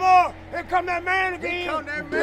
Lord, here come that man again. Here come that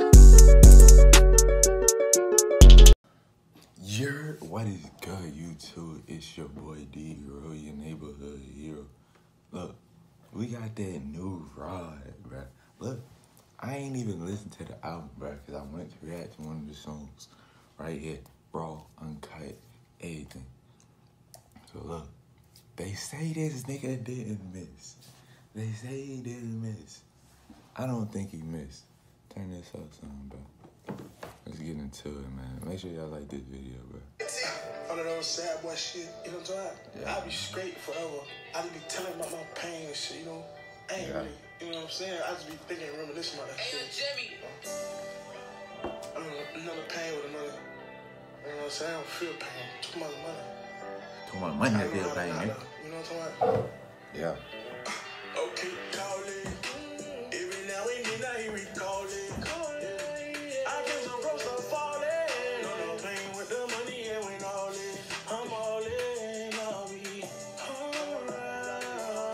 man. What is good, YouTube? It's your boy D, bro, your neighborhood hero. Look, we got that new ride, bro. Look, I ain't even listened to the album, bro, because I wanted to react to one of the songs right here. Raw, uncut, everything. So look, they say this nigga didn't miss. They say he didn't miss. I don't think he missed. Turn this up some, bro. Let's get into it, man. Make sure y'all like this video, bro. One of those sad boy shit, you know what I'm talking about? Yeah. I'll be straight forever. I just be telling about my pain and shit, you know? I ain't really, you know what I'm saying? I just be thinking and reminiscing about that shit. Jimmy. I mean, another pain with another, you know what I'm saying? I don't feel pain. Too much money. Too much money to feel pain, man. You know what I'm talking about? Yeah. Okay, call it. Every now and then I hear it call it. I get some gross stuff falling. No pain with the money and when all in. I'm all in, I'll be alright.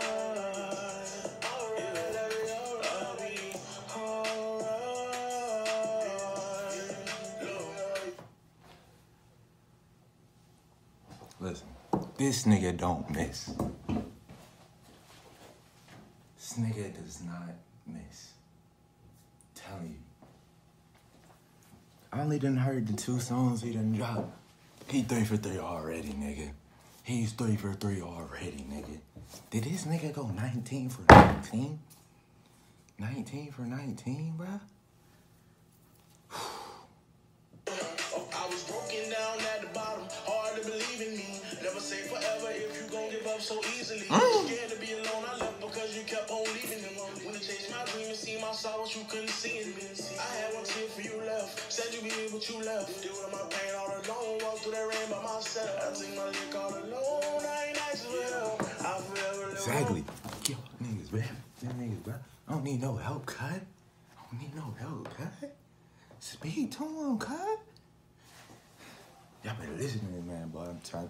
I'll be alright. Listen, this nigga don't miss. This nigga does not miss. Telling you. I only done heard the 2 songs he done dropped. He 3 for 3 already, nigga. He's 3 for 3 already, nigga. Did this nigga go 19 for 19? 19 for 19, bruh? I was broken down at the bottom, hard to believe in me. Never say forever if you gon' give up so easily. Scared to be alone, I left because you kept on leaving them. When you chased my dream and see my sorrows, you couldn't see in me. I had one tear for you left, said you be here but you left. Deal with my pain all alone, walk through that rain by myself. I take my lick all alone, I ain't asking for help. I forever live. Exactly. Yo, niggas, man. Them niggas, bro. I don't need no help, cut. I don't need no help, cut. Speak to him, cut. Y'all better listen to me, man, boy. I'm trying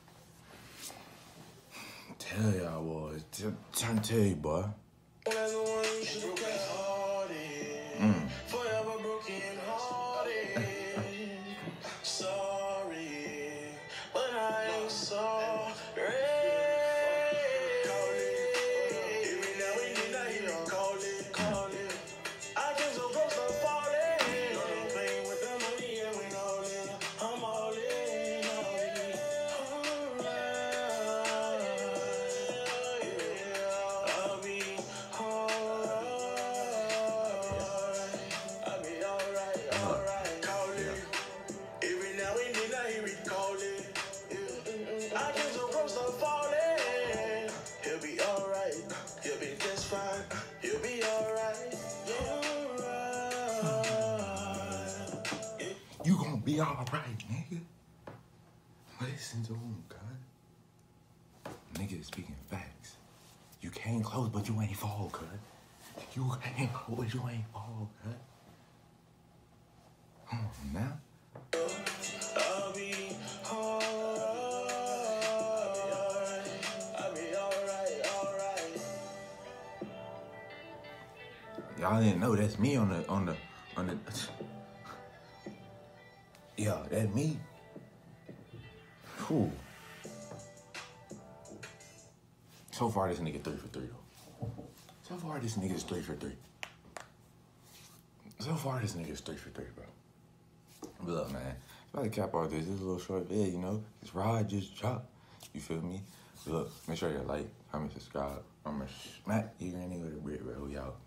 to tell y'all, boys. Trying to tell you, boy. Forever broken hearted. Sorry, but I ain't sorry. Call it. Every now and then I hear it. Call it. I get so close to falling. No pain with the money and when all in. I'm all in. I'll be alright. Call it. Every now and then I hear it call it. I get so close to falling. He'll be alright. He'll be just fine. He'll be alright. You gonna be alright, nigga. Listen to him, cut. Nigga is speaking facts. You came close, but you ain't fall, cut. You came close, but you ain't fall, cut. Come on, now. I'll be alright. I'll be alright. Y'all didn't know that's me on the. Yeah, that's me. Whew. So far, this nigga 3 for 3 though. So far, this nigga's 3 for 3. So far, this nigga's 3 for 3, bro. But look, man, about to cap all this. This is a little short video, you know. This ride just dropped. You feel me? But look, make sure you like, comment, subscribe. I'm gonna smack you in with a brick, bro. We out.